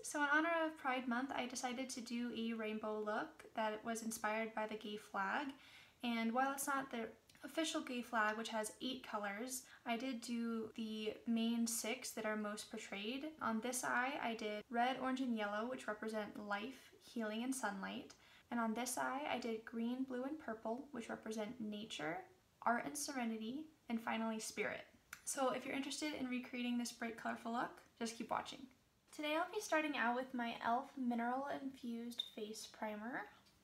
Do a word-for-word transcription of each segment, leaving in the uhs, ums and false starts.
So in honor of Pride Month, I decided to do a rainbow look that was inspired by the gay flag. And while it's not the official gay flag, which has eight colors, I did do the main six that are most portrayed. On this eye, I did red, orange, and yellow, which represent life, healing, and sunlight. And on this eye, I did green, blue, and purple, which represent nature, art, and serenity, and finally spirit. So if you're interested in recreating this bright, colorful look, just keep watching. Today I'll be starting out with my e l f Mineral Infused Face Primer.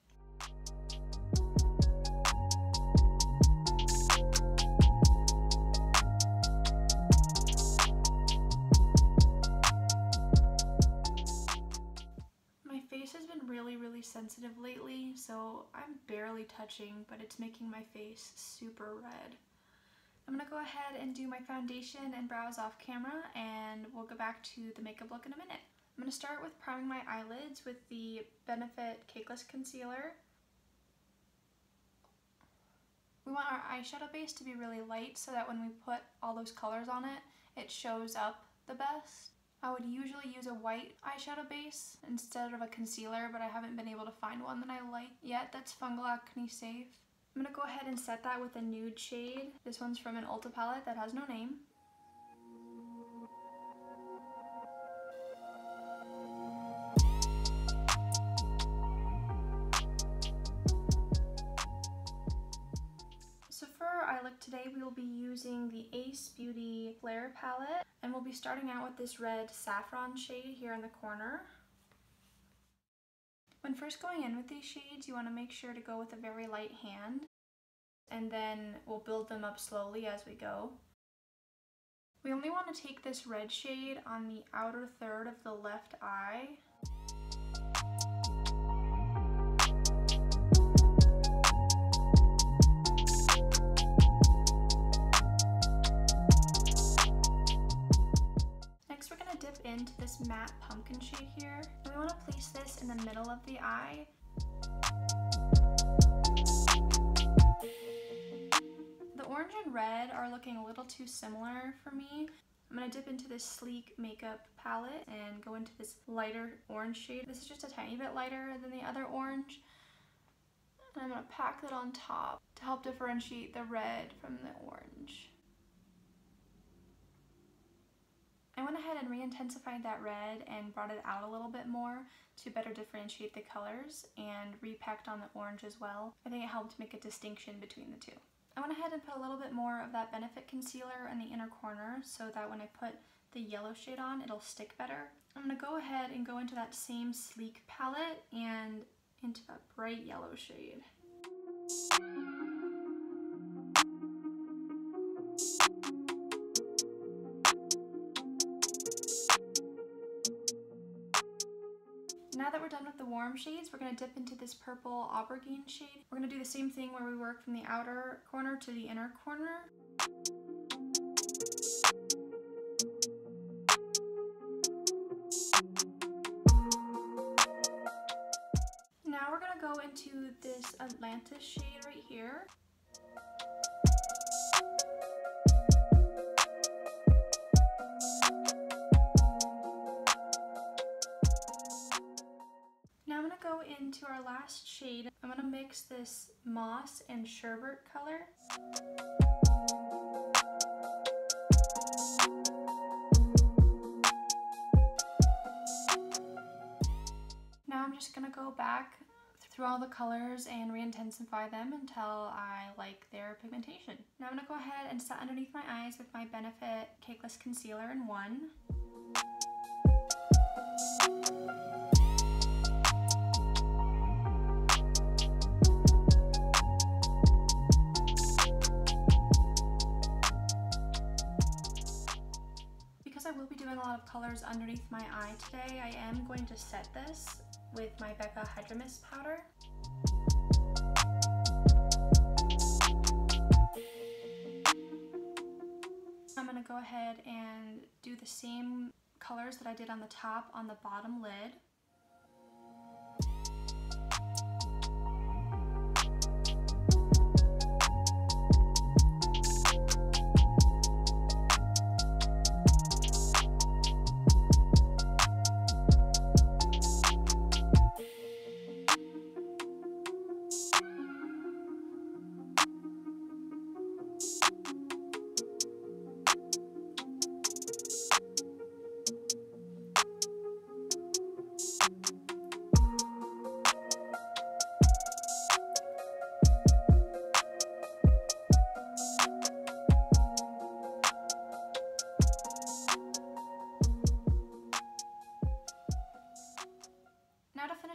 My face has been really, really sensitive lately, so I'm barely touching, but it's making my face super red. I'm going to go ahead and do my foundation and brows off camera, and we'll go back to the makeup look in a minute. I'm going to start with priming my eyelids with the Benefit Cakeless Concealer. We want our eyeshadow base to be really light so that when we put all those colors on it, it shows up the best. I would usually use a white eyeshadow base instead of a concealer, but I haven't been able to find one that I like yet that's fungal acne safe. I'm going to go ahead and set that with a nude shade. This one's from an Ulta palette that has no name. So for our eye look today, we will be using the Ace Beauty Flare palette, and we'll be starting out with this red saffron shade here in the corner. When first going in with these shades, you want to make sure to go with a very light hand, and then we'll build them up slowly as we go. We only want to take this red shade on the outer third of the left eye. Next, we're going to dip into this matte pumpkin shade here, and we want to place this in the middle of the eye. The orange and red are looking a little too similar for me. I'm going to dip into this sleek makeup palette and go into this lighter orange shade. This is just a tiny bit lighter than the other orange. And I'm going to pack that on top to help differentiate the red from the orange. I went ahead and re-intensified that red and brought it out a little bit more to better differentiate the colors, and repacked on the orange as well. I think it helped make a distinction between the two. I went ahead and put a little bit more of that Benefit concealer in the inner corner so that when I put the yellow shade on, it'll stick better. I'm going to go ahead and go into that same sleek palette and into that bright yellow shade. Now that we're done with the warm shades, we're going to dip into this purple aubergine shade. We're going to do the same thing where we work from the outer corner to the inner corner. Now we're going to go into this Atlantis shade right here. Now I'm going to go into our last shade. I'm going to mix this moss and sherbet color. Now I'm just going to go back through all the colors and re-intensify them until I like their pigmentation. Now I'm going to go ahead and set underneath my eyes with my Benefit Cakeless Concealer in one. Because I will be doing a lot of colors underneath my eye today, I am going to set this with my Becca Hydra Mist powder. I'm going to go ahead and do the same colors that I did on the top on the bottom lid.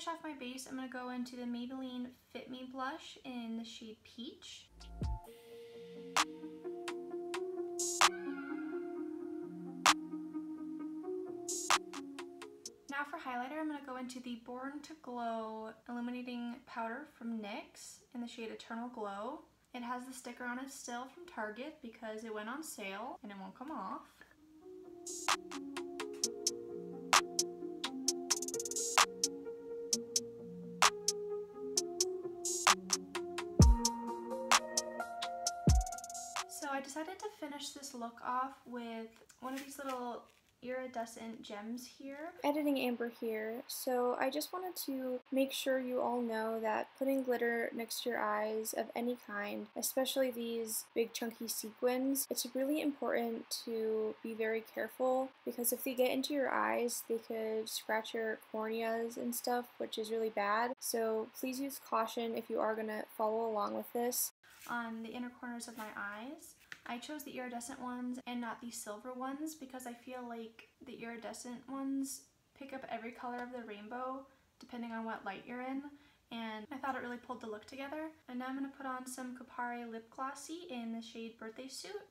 off my base, I'm going to go into the Maybelline Fit Me blush in the shade Peach. Now for highlighter, I'm going to go into the Born to Glow Illuminating Powder from NYX in the shade Eternal Glow. It has the sticker on it still from Target because it went on sale and it won't come off. So I decided to finish this look off with one of these little iridescent gems here. Editing Amber here. So I just wanted to make sure you all know that putting glitter next to your eyes of any kind, especially these big chunky sequins, it's really important to be very careful because if they get into your eyes, they could scratch your corneas and stuff, which is really bad. So please use caution if you are going to follow along with this. On the inner corners of my eyes, I chose the iridescent ones and not the silver ones because I feel like the iridescent ones pick up every color of the rainbow depending on what light you're in, and I thought it really pulled the look together. And now I'm going to put on some Kopari Lip Glossy in the shade Birthday Suit.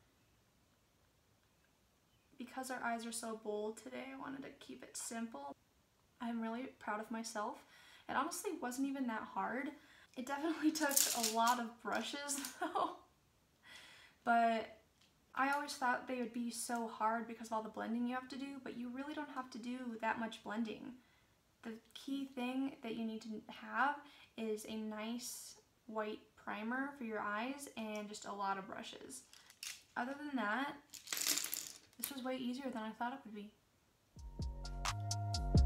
Because our eyes are so bold today, I wanted to keep it simple. I'm really proud of myself. It honestly wasn't even that hard. It definitely took a lot of brushes though. But I always thought they would be so hard because of all the blending you have to do, but you really don't have to do that much blending. The key thing that you need to have is a nice white primer for your eyes and just a lot of brushes. Other than that, this was way easier than I thought it would be.